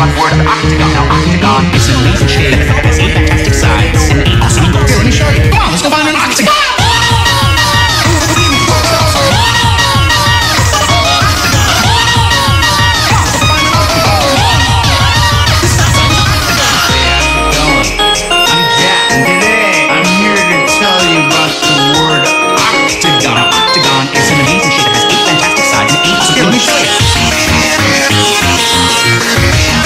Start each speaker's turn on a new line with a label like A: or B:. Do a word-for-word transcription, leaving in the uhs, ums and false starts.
A: about the word octagon. Now, octagon is an amazing shape that has eight fantastic sides and eight awesome angles. Here, let me show you. Come on, let's go find an octagon.
B: Let me show you.